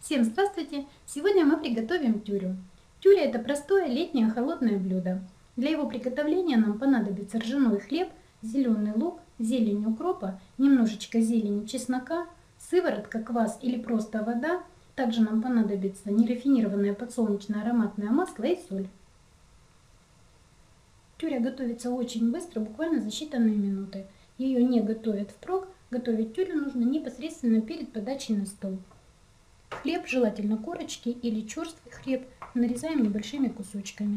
Всем здравствуйте! Сегодня мы приготовим тюрю. Тюря – это простое летнее холодное блюдо. Для его приготовления нам понадобится ржаной хлеб, зеленый лук, зелень укропа, немножечко зелени чеснока, сыворотка, квас или просто вода. Также нам понадобится нерафинированное подсолнечное ароматное масло и соль. Тюря готовится очень быстро, буквально за считанные минуты. Ее не готовят впрок, готовить тюрю нужно непосредственно перед подачей на стол. Хлеб, желательно корочки или черствый хлеб, нарезаем небольшими кусочками.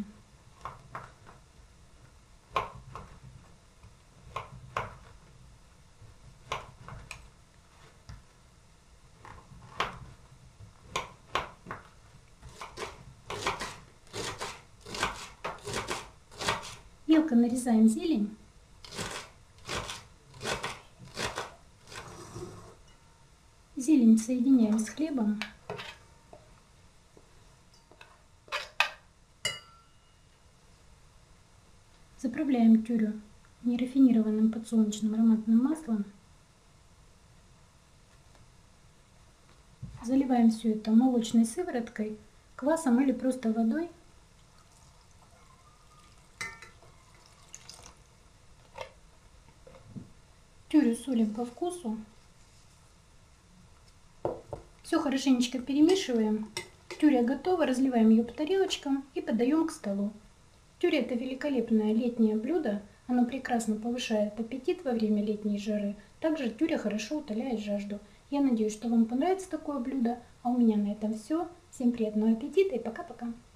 Мелко нарезаем зелень. Зелень соединяем с хлебом. Заправляем тюрю нерафинированным подсолнечным ароматным маслом. Заливаем все это молочной сывороткой, квасом или просто водой. Тюрю солим по вкусу. Все хорошенечко перемешиваем. Тюря готова, разливаем ее по тарелочкам и подаем к столу. Тюря – это великолепное летнее блюдо. Оно прекрасно повышает аппетит во время летней жары. Также тюря хорошо утоляет жажду. Я надеюсь, что вам понравится такое блюдо. А у меня на этом все. Всем приятного аппетита и пока-пока.